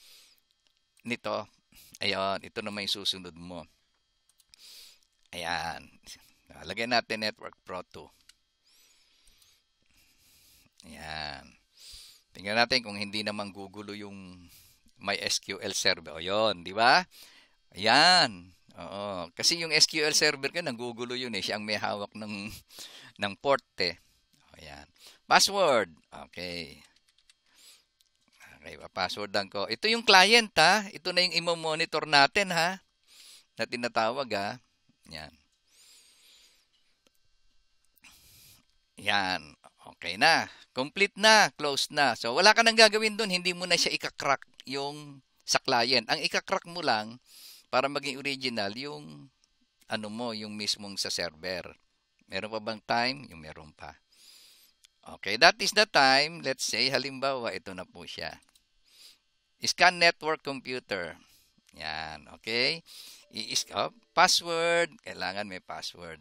nito. Ayan. Ito naman yung susunod mo. Ayan. Lagyan natin Network Pro 2. Ayan. Tingnan natin kung hindi naman gugulo yung MySQL server. O yun, di ba? Ayan. Oo. Kasi yung SQL server ko, nagugulo yun eh. Siya ang may hawak ng port eh. Ayan. Password. Okay. Okay, pa-passwordan ko. Ito yung client ha. Ito na yung imo-monitor natin ha. Na tinatawag ha. Yan. Yan. Okay na. Complete na. Close na. So, wala ka nang gagawin doon. Hindi mo na siya ika-crack yung sa client. Ang ika-crack mo lang para maging original yung ano mo, yung mismong sa server. Meron pa bang time? Yung meron pa. Okay, that is the time. Let's say, halimbawa, ito na po siya. Scan network computer. Yan, okay? Password. Kailangan may password.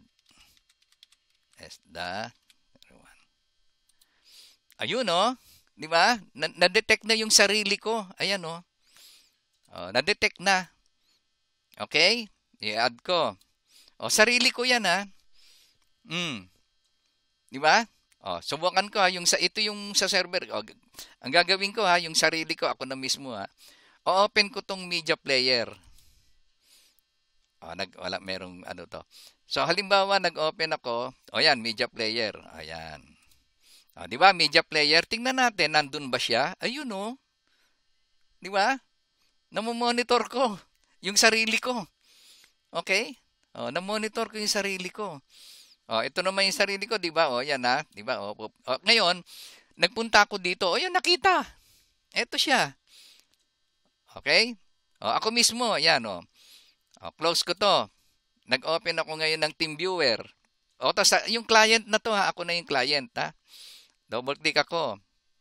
Ayun, oh. Di ba? Na-detect na yung sarili ko. Ayan, oh. Na-detect na. Okay? I-add ko. Sarili ko yan, ha. Di ba? Subukan ko ha, ito yung sa server. Ang gagawin ko ha, yung sarili ko, ako na mismo ha. O-open ko tong media player. Merong ano to. So halimbawa, nag-open ako. Yan, media player. Ayan. Di ba, media player. Tingnan natin, nandun ba siya? Ayun oh. Di ba? Namomonitor ko yung sarili ko. Okay? Namonitor ko yung sarili ko. Ito naman yung sarili ko, 'di ba? Yan ha, 'di ba? Ngayon, nagpunta ako dito. Yan nakita. Ito siya. Okay? Ako mismo, yan close ko 'to. Nag-open ako ngayon ng TeamViewer. Yung client na 'to ha, ako na yung client ha. Double click ako.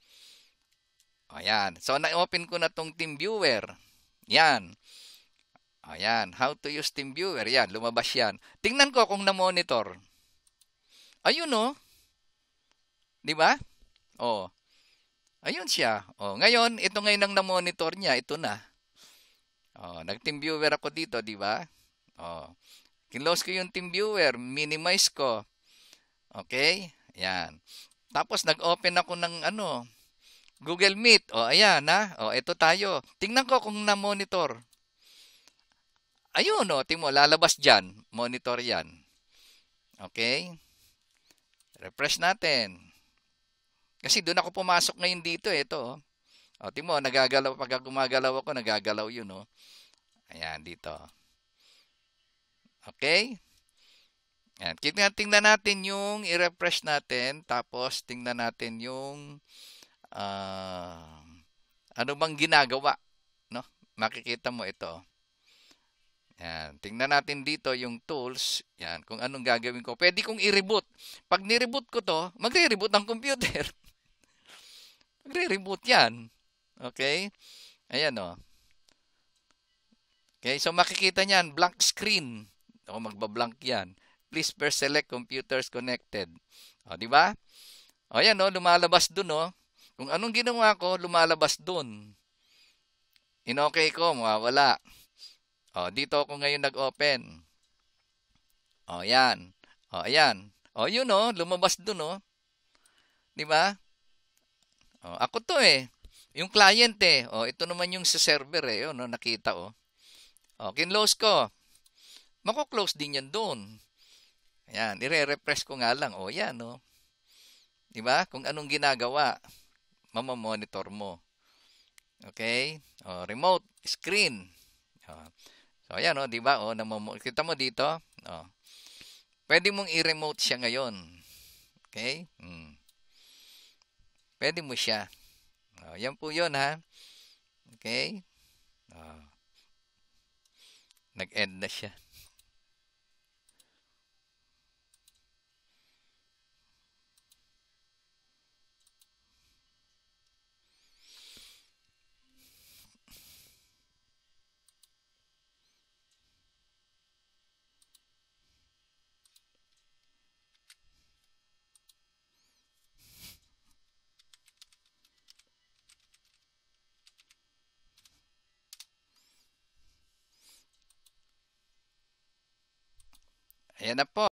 Yan. So na-open ko na tong TeamViewer. Yan. Yan, how to use TeamViewer. Yan, lumabas yan. Tingnan ko kung na-monitor. Ayun oh. 'Di ba? Ayun siya. Ngayon, ito ngayon ang na-monitor niya, ito na. Nag-TeamViewer ako dito, 'di ba? Kinlose ko yung TeamViewer, minimize ko. Okay? Yan. Tapos nag-open ako ng Google Meet. Ayan ha. Ito tayo. Tingnan ko kung na-monitor. Ayun tingnan mo, lalabas diyan. Monitor 'yan. Okay? Refresh natin. Kasi doon ako pumasok ngayon dito. Ito. Tingnan mo, nagagalaw. Pag gumagalaw ako, nagagalaw yun. Ayan, dito. Okay? Ayan. Tingnan natin yung i-refresh natin. Tapos, tingnan natin yung ano bang ginagawa. No? Makikita mo ito. Yan. Tingnan natin dito yung tools. Yan. Kung anong gagawin ko. Pwede kong i-reboot. Pag ni-reboot ko to, magre-reboot ang computer. Magre-reboot yan. Okay? Ayan Okay, so makikita niyan, blank screen. Magba-blank yan. Please first select computers connected. Di ba? Ayan lumalabas dun Kung anong ginawa ko, lumalabas dun. In-okay ko, mawawala. Dito ako ngayon nag-open. Yan. Ayan. Yun lumabas dun 'Di ba? Ako to Yung client ito naman yung sa server Yun nakita kinlose ko. Mako-close din yan doon. Ayan, i-refresh ko nga lang. Yan 'Di ba? Kung anong ginagawa, mamamonitor mo. Okay? Remote screen. So, ayan 'di ba? Kita mo dito? Pwede mong i-remote siya ngayon. Okay? Pwede mo siya. Yan po 'yon ha. Okay? Nag-end na siya. Ayan na po.